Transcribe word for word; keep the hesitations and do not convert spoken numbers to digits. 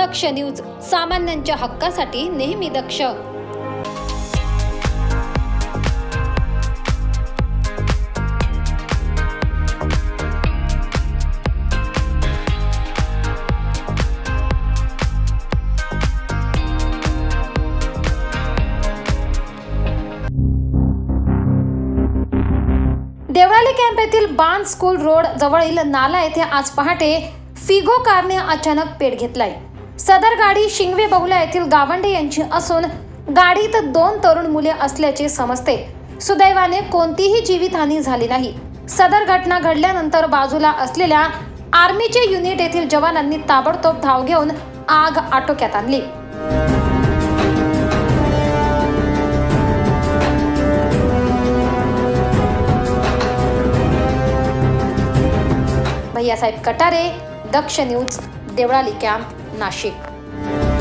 दक्ष news, सामान्यांच्या हक्कासाठी नेहमी दक्ष। देवळाली कॅम्प येथील बाण स्कूल रोड जवळील नाला येथे आज पहाटे फिगो कारने अचानक पेट घेतलाय। सदर गाडी शिंगवे बहुला येथील गावंडे यांची असून गाडीत दोन तरुण मुले असल्याचे समजते। सुदैवाने कोणतीही जीवितहानी झाली नाही। सदर घटना घडल्यानंतर बाजूला असलेल्या आर्मीचे युनिट येथील जवानांनी ताबडतोब धाव घेऊन आग आटोक्यात आणली। Bhaiyasaheb Katare, Daksh news, Deolali camp, Nashik.